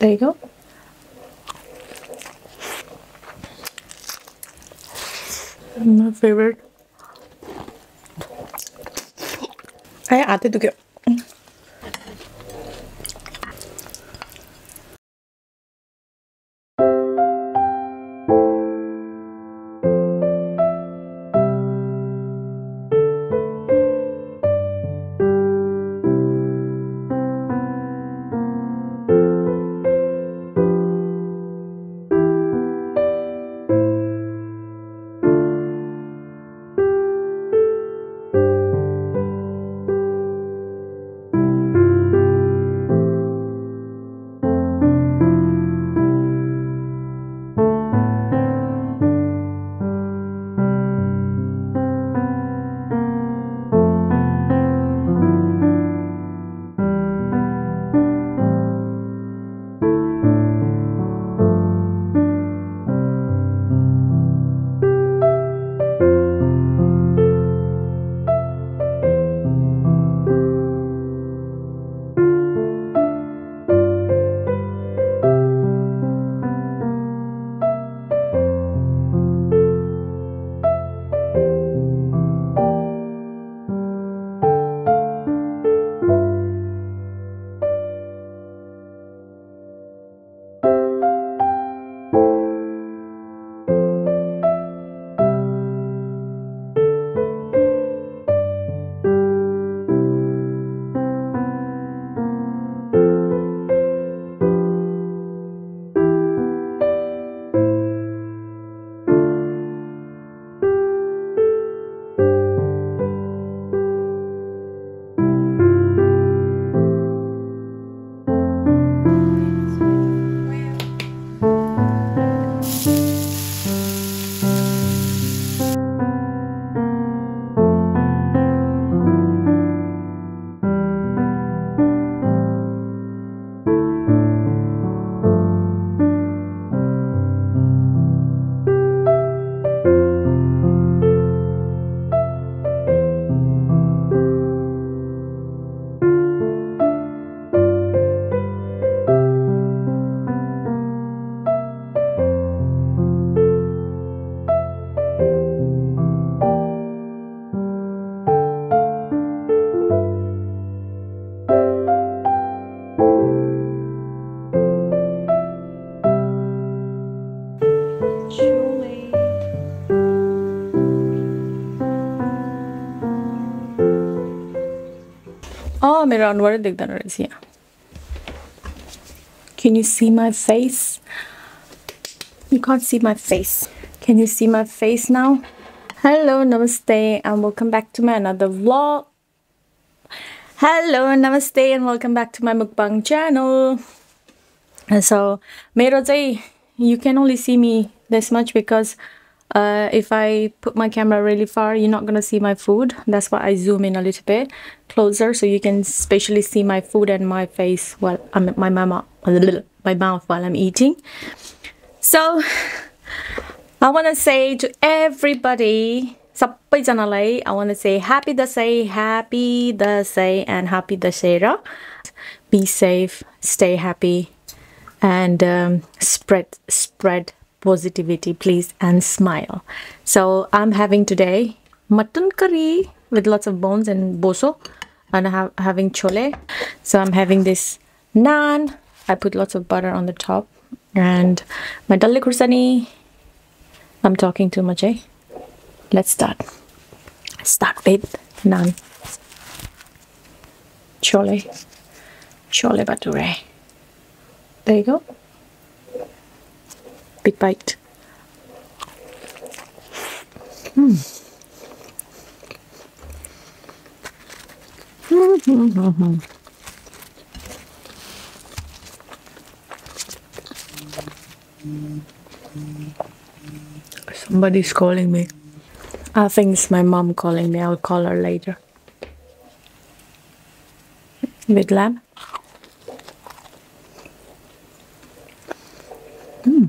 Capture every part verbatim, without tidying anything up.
There you go. My favorite. I added to get. Oh, मेरा अनवर दिखता ना रही है. Can you see my face? You can't see my face. Can you see my face now? Hello, namaste, and welcome back to my another vlog. Hello, namaste, and welcome back to my mukbang channel. And so, mero chai, you can only see me this much because uh, if I put my camera really far, you're not gonna see my food. That's why I zoom in a little bit closer so you can especially see my food and my face while I'm my mama, my mouth while I'm eating. So I want to say to everybody, I want to say happy Dasai, happy Dasai, and happy Dashera. Be safe, stay happy, and um, spread spread positivity, please, and smile. So I'm having today mutton curry with lots of bones and boso, and I'm ha having chole. So I'm having this naan. I put lots of butter on the top, and my dalle kursani. I'm talking too much, eh? Let's start. Start with naan. Chole. Chole bhature. There you go. Big bite. Mm. Mm-hmm. Somebody's calling me. I think it's my mom calling me. I'll call her later. With lamb. Mm.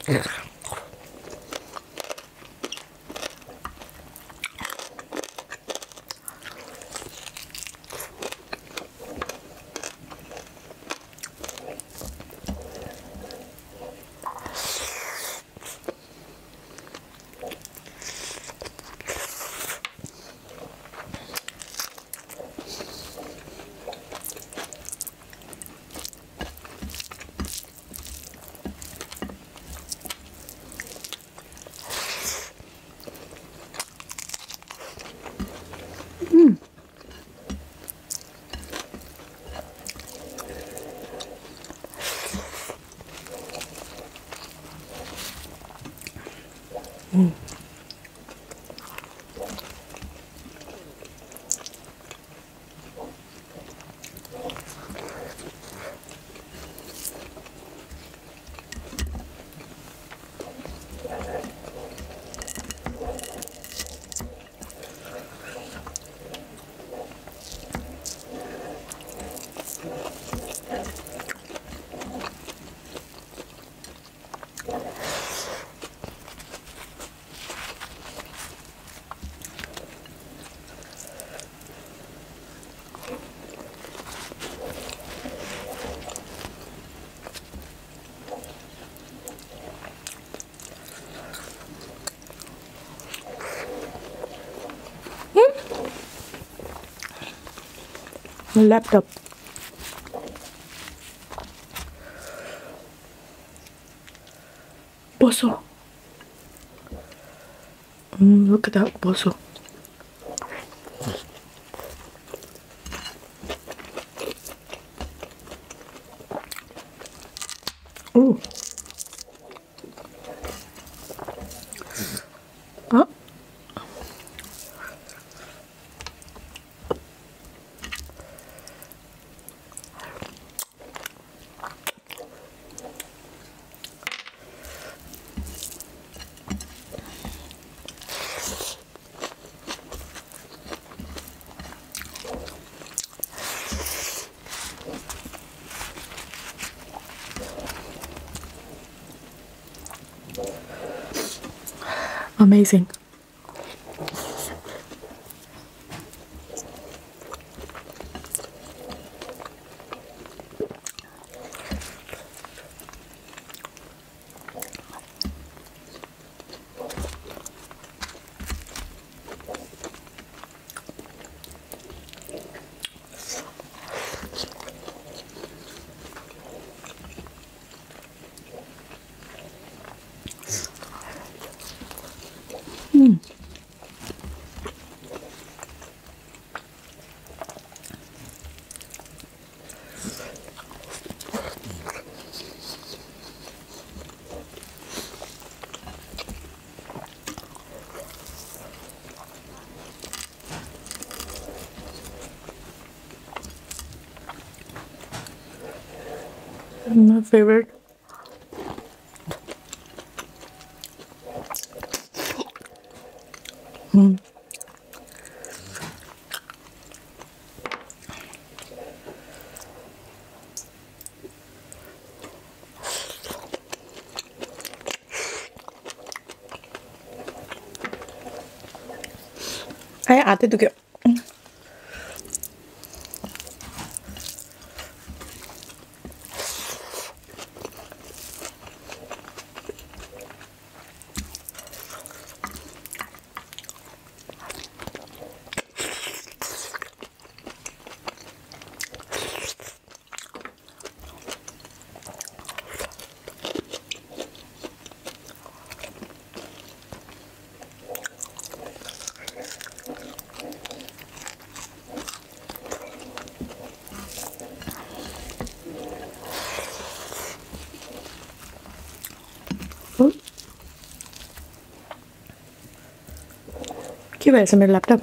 Mm. Laptop. Boso. Mm, look at that boso. Ooh. Huh? Amazing. Mm. My favorite. Mm. Ay, ate tuh kayak oh, gimana sambil laptop?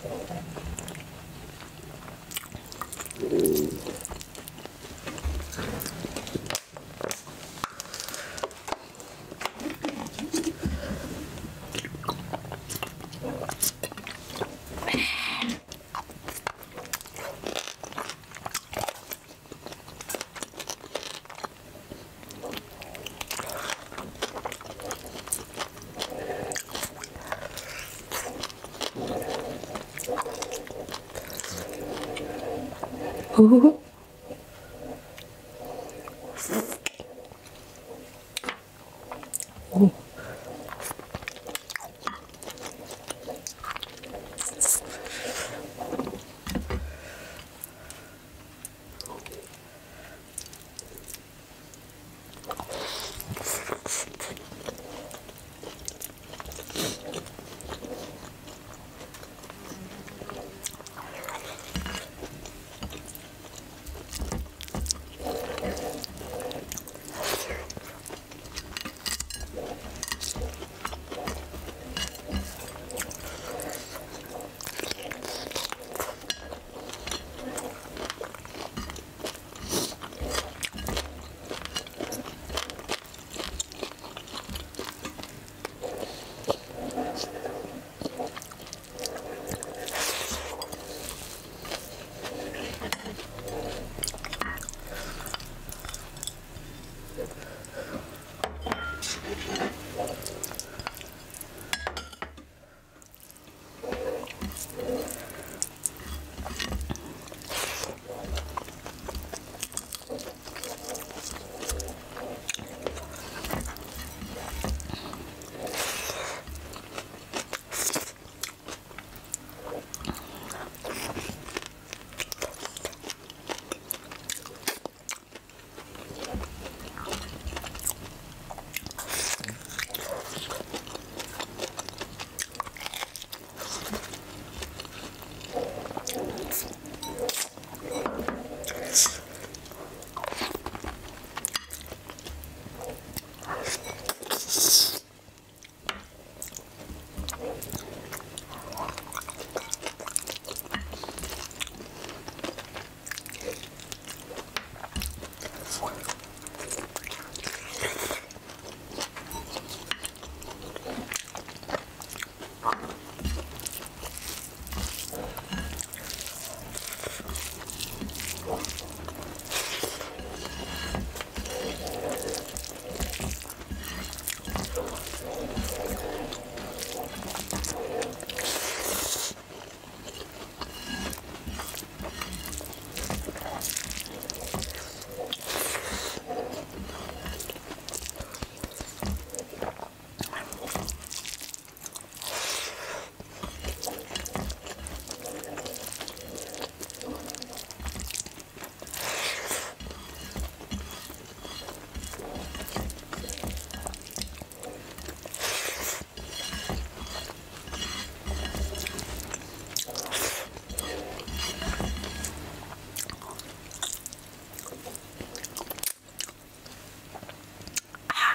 Ooh. Ooh.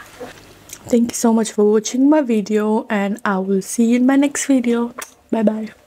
Thank you so much for watching my video, and I will see you in my next video. Bye bye.